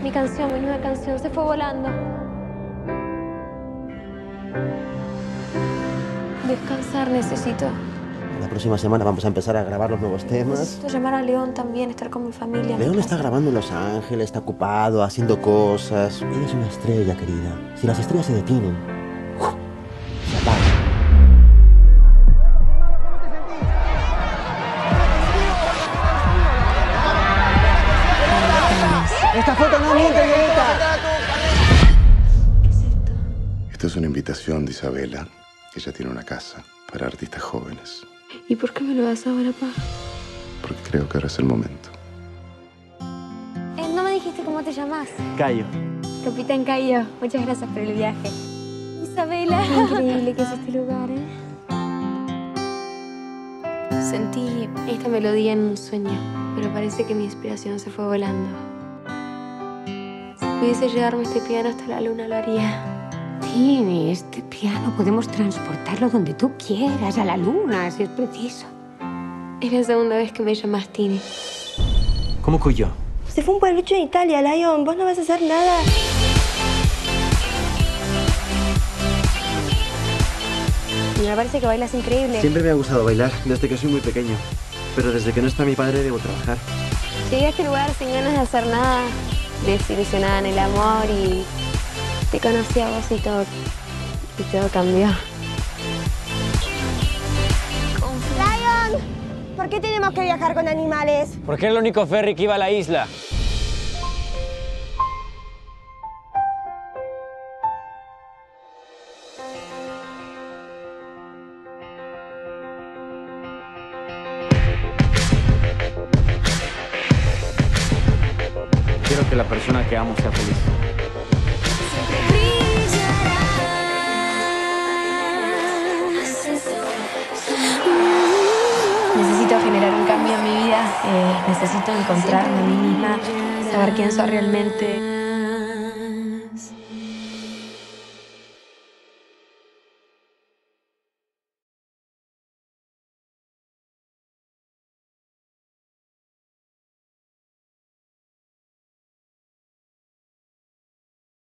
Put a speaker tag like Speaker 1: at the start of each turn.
Speaker 1: Mi canción, mi nueva canción, se fue volando. Descansar necesito.
Speaker 2: La próxima semana vamos a empezar a grabar los nuevos temas.
Speaker 1: Necesito llamar a León también, estar con mi familia.
Speaker 2: León está grabando en Los Ángeles, está ocupado, haciendo cosas. Eres una estrella, querida. Si las estrellas se detienen, se apagan. ¡Esta foto no miente, Violeta!
Speaker 1: ¿Qué es esto?
Speaker 3: Esta es una invitación de Isabela. Ella tiene una casa para artistas jóvenes.
Speaker 1: ¿Y por qué me lo das ahora, pa?
Speaker 3: Porque creo que ahora es el momento.
Speaker 1: No me dijiste cómo te llamas.
Speaker 2: Cayo.
Speaker 1: Capitán Cayo, muchas gracias por el viaje. Isabela. Qué increíble que es este lugar, ¿eh? Sentí esta melodía en un sueño, pero parece que mi inspiración se fue volando. Si pudiese llevarme este piano hasta la luna, lo haría.
Speaker 4: Tini, este piano podemos transportarlo donde tú quieras, a la luna, si es preciso.
Speaker 1: Es la segunda vez que me llamas Tini.
Speaker 2: ¿Cómo Cuyo?
Speaker 5: Se fue un pueblucho en Italia, Lion. Vos no vas a hacer nada.
Speaker 1: Me parece que bailas increíble.
Speaker 2: Siempre me ha gustado bailar, desde que soy muy pequeño. Pero desde que no está mi padre, debo trabajar.
Speaker 1: Llegué a este lugar sin ganas de hacer nada, desilusionada en el amor y te conocí a vos y todo cambió.
Speaker 5: Lion, ¿por qué tenemos que viajar con animales?
Speaker 6: Porque es el único ferry que iba a la isla. Quiero que la persona que amo sea feliz.
Speaker 1: Necesito generar un cambio en mi vida, necesito encontrarme a mí misma, saber quién soy realmente.